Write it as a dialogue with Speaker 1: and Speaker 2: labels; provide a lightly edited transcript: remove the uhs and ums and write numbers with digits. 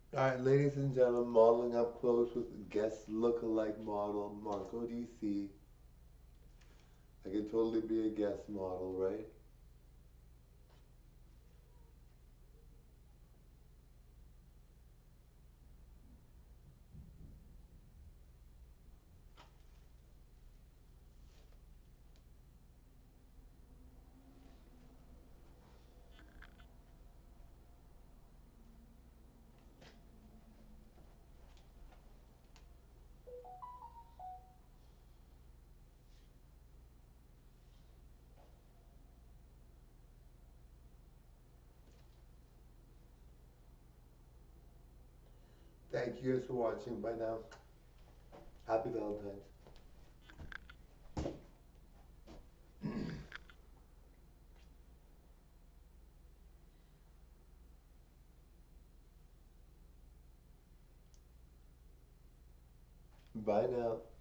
Speaker 1: All right, ladies and gentlemen, modeling up close with guest look-alike model Marco DC. I could totally be a guest model, right? Thank you guys for watching. Bye now. Happy Valentine's. Bye now.